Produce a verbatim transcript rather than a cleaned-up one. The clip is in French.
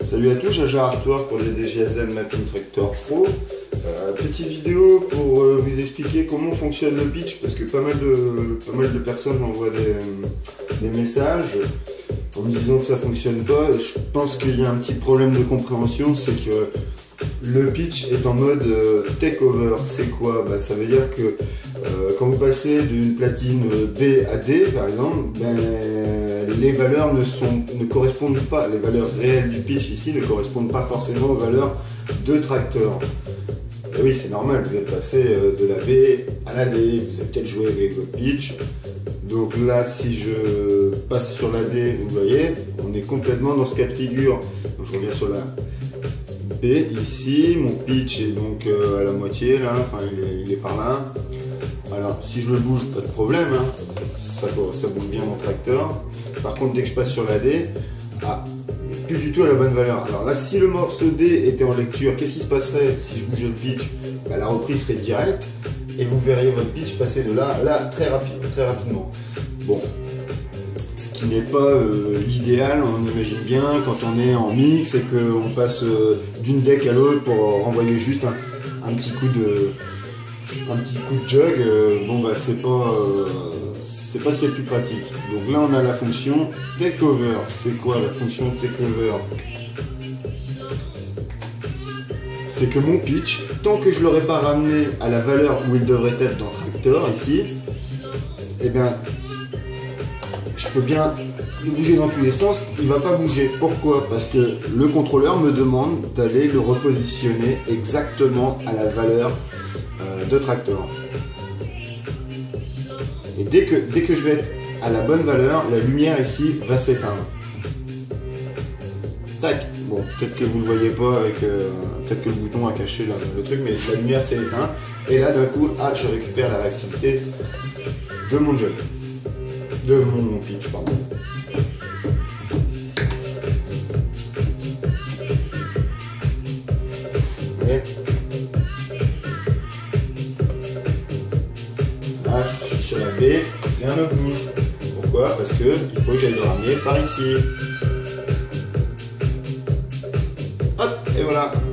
Salut à tous, Jaja Artoir pour le D J A Z Mapping Tractor Pro. Euh, petite vidéo pour euh, vous expliquer comment fonctionne le pitch, parce que pas mal de, pas mal de personnes m'envoient des, des messages en me disant que ça fonctionne pas. Je pense qu'il y a un petit problème de compréhension, c'est que le pitch est en mode euh, takeover. C'est quoi? Bah, ça veut dire que euh, quand vous passez d'une platine B à D par exemple, ben, les valeurs ne, sont, ne correspondent pas, les valeurs réelles du pitch ici ne correspondent pas forcément aux valeurs de tracteur. Et oui, c'est normal, vous êtes passé de la B à la D, vous avez peut-être joué avec votre pitch. Donc là, si je passe sur la D, vous voyez, on est complètement dans ce cas de figure. Donc je reviens sur la B ici, mon pitch est donc euh, à la moitié là, enfin il est, il est par là. Alors si je le bouge, pas de problème, hein. ça, ça bouge bien mon tracteur. Par contre, dès que je passe sur la D, ah, plus du tout à la bonne valeur. Alors là, si le morceau D était en lecture, qu'est-ce qui se passerait si je bougeais le pitch? Bah, la reprise serait directe et vous verriez votre pitch passer de là à là très, rapide, très rapidement. Bon, ce qui n'est pas euh, l'idéal, on imagine bien quand on est en mix et qu'on passe euh, d'une deck à l'autre pour renvoyer juste un, un petit coup de un petit coup de jug. Euh, bon bah c'est pas euh, c'est pas ce qui est le plus pratique. Donc là on a la fonction takeover. C'est quoi la fonction takeover? C'est que mon pitch, tant que je l'aurais pas ramené à la valeur où il devrait être dans le tracteur ici, et bien je peux bien le bouger dans tous les sens, il va pas bouger. Pourquoi? Parce que le contrôleur me demande d'aller le repositionner exactement à la valeur euh, de tracteur. Et dès que, dès que je vais être à la bonne valeur, la lumière ici va s'éteindre. Tac. Bon, peut-être que vous ne le voyez pas avec... Euh, peut-être que le bouton a caché là, le truc, mais la lumière s'est éteinte. Et là, d'un coup, ah, je récupère la réactivité de mon jug. De mon pitch, pardon. Et là, je suis sur la B, rien ne bouge. Pourquoi? Parce que il faut que j'aille le ramener par ici. Hop, et voilà.